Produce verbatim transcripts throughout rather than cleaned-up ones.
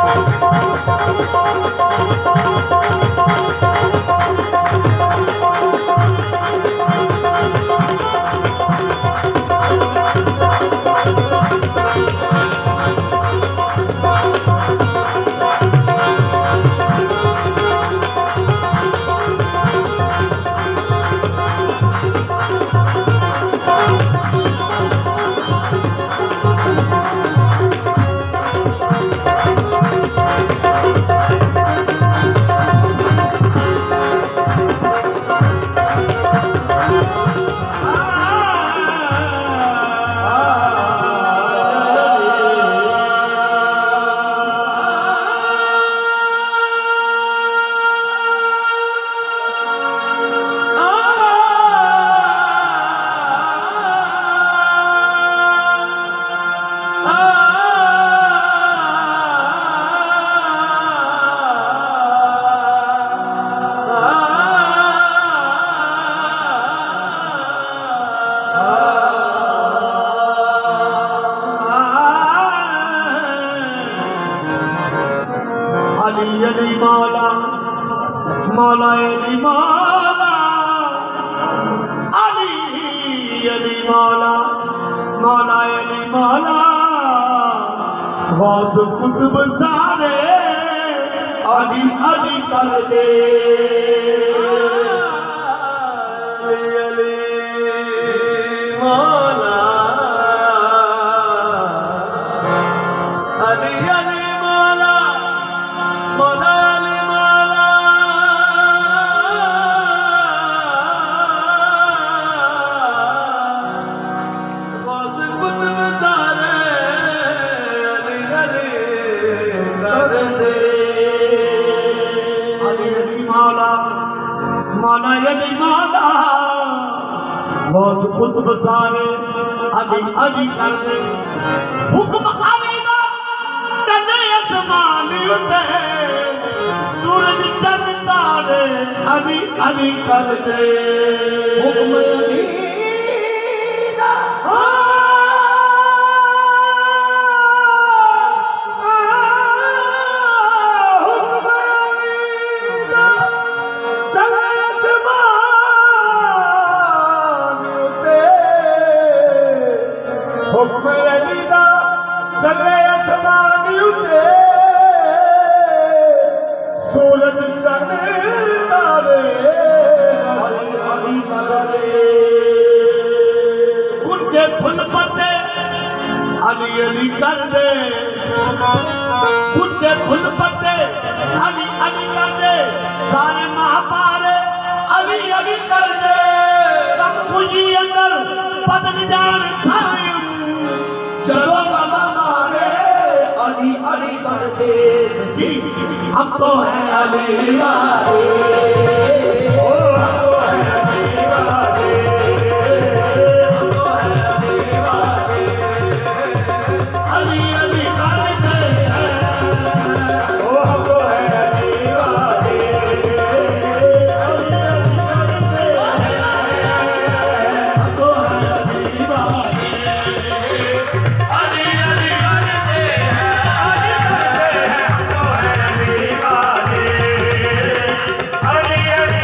मौला अली मौला अली अली मौला मौला अली मौला गौस कुतुब सारे अली अली कर दे अली अली मौला अली अली मौला मौला मौला अली मौला गौस कुतुब सारे अली अली कर दे हुक्म अली दा चले आसमान उते सूरज चंद तारे अली अली कर दे हुक्म अली दा हुक्म अली दा चले आसमान उते सूरज चंद तारे अली अली कर दे कुंजे फुल पत्ते अली अली कर दे कुंजे फुल पत्ते अली अली कर दे सारे महापारे अली अली कर दे सब खुशी अंदर बदल जान साए चलो बाबा मारे अली अली कर दे हम तो है अली वाले ओ हम तो है अली वाले हम तो है अली वाले अली अली कर दे ओ हम तो है अली वाले अली अली कर दे हम तो है अली वाले अली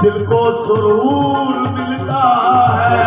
दिल को सुरूर मिलता है,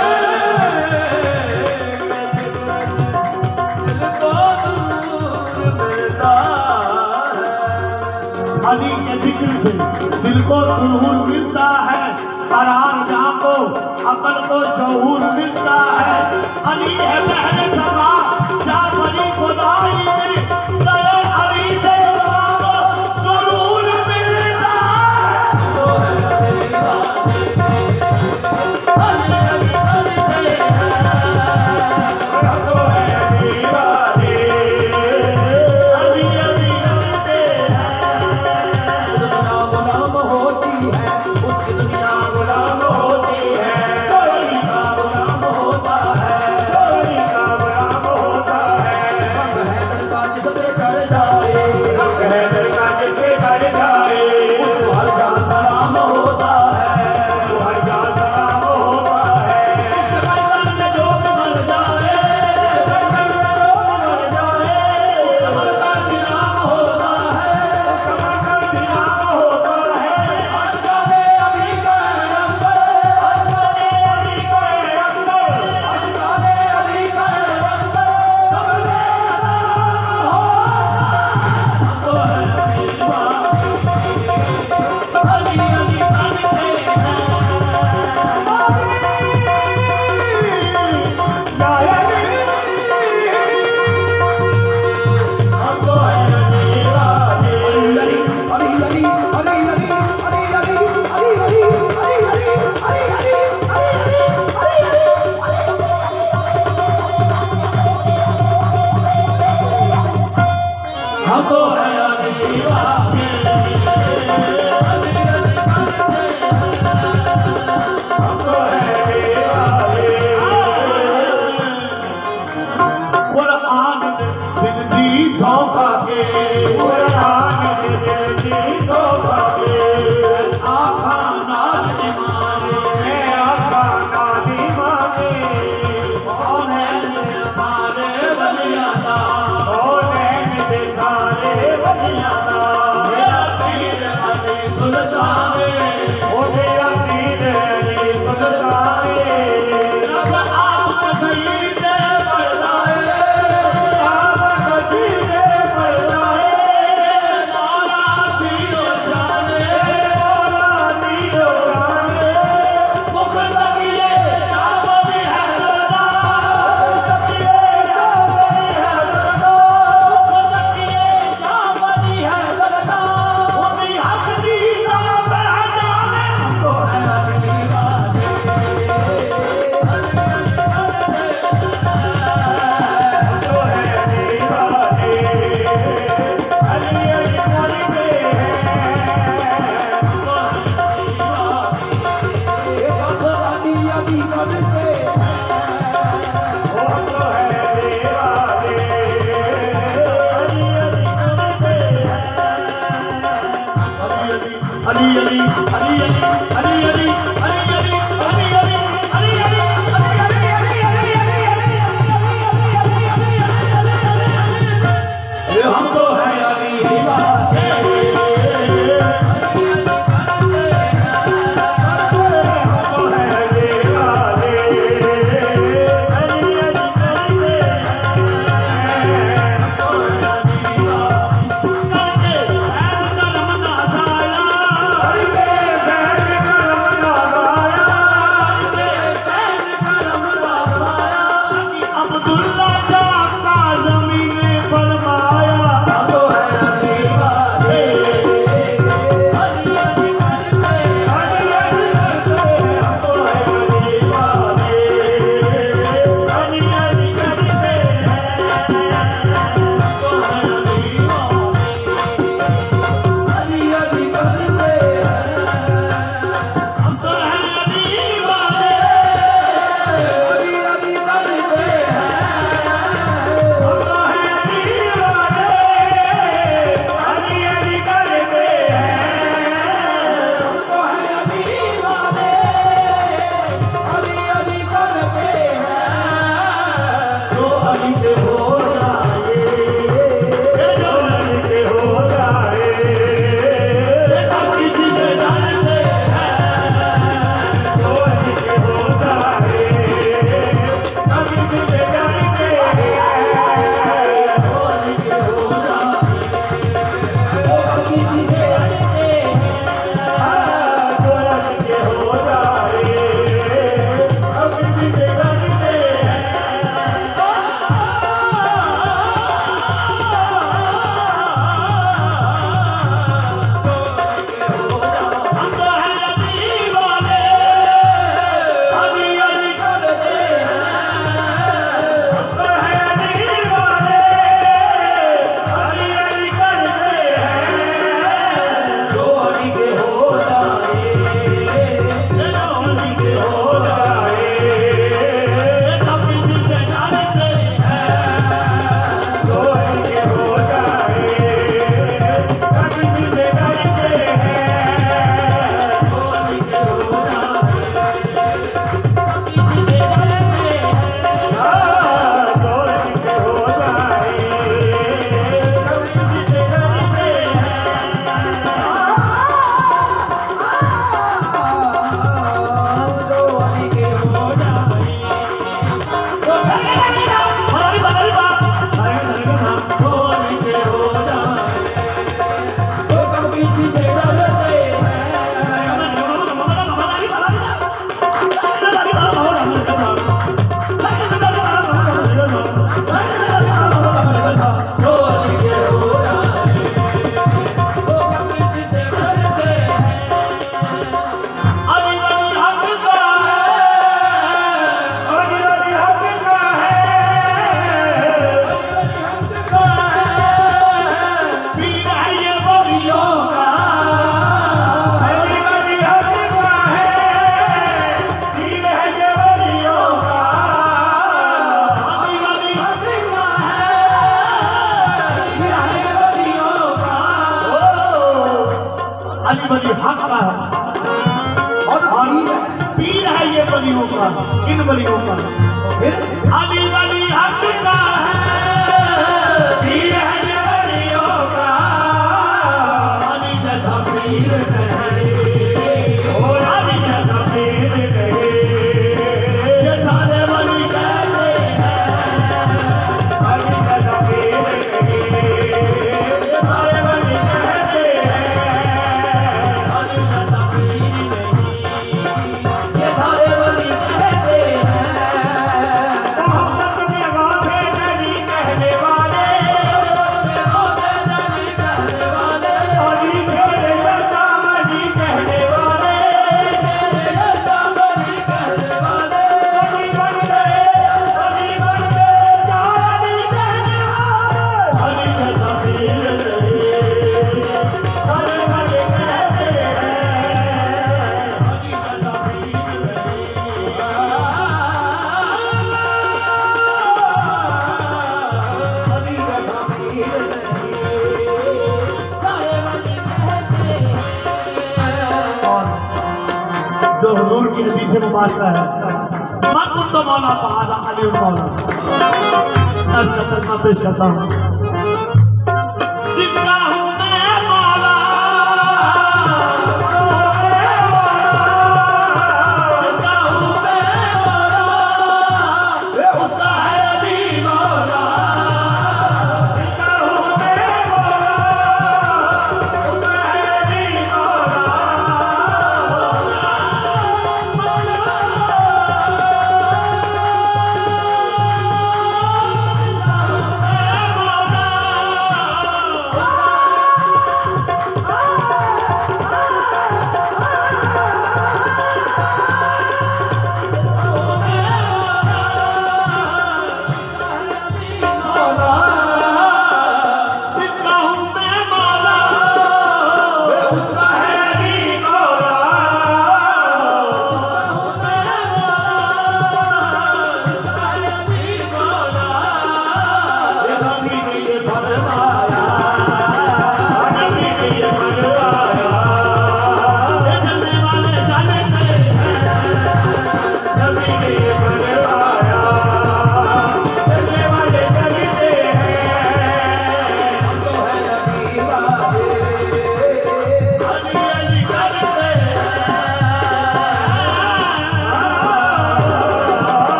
दिल को सुरूर मिलता है। अली के जिक्र से दिल को सुरूर मिलता है, करार जहाँ को अकल को शऊर मिलता है। अली है बहने सका जा बड़ी खुदाई में, दया अली से जरूर मिलता है। तो है अली वाली, अली अली करते हैं, तो है अली वाली, अली अली करते हैं। दुनिया गुलाम होती है, उसकी दुनिया गुलाम होती है, चोरी का गुलाम होता है, चोरी का गुलाम होता है। अली वली हक का है और पीर है, पीर है ये वलियों का, इन वलियों का। तो फिर अली वली हक का है, पीर है ये वलियों का। अली जैसा पीर नहीं, ओ अली जैसा पीर नहीं, ये सारे वली कहते हैं। अली जैसा पीर नहीं, ये सारे वली कहते हैं। अली जैसा पीर नहीं, ये सारे वली कहते हैं। मोहम्मद में वाफे नहीं कहने वाले, नहीं कहने वाले। अली शेर जैसा वली कहने वाले, शेर जैसा वली कहने वाले। अली बन गए, अली बन गए, चार अली कहने वाले। अली जैसा पीर नहीं, सारे वली कहते हैं। अली जैसा पीर नहीं, अली जैसा पीर नहीं। सारे वली कहते हैं। और जो हुजूर की हदीस मुबारक है, मन कुन तो मौला पहाड़ा अली मौला, मैं इसका तर्जुमा पेश करता हूँ।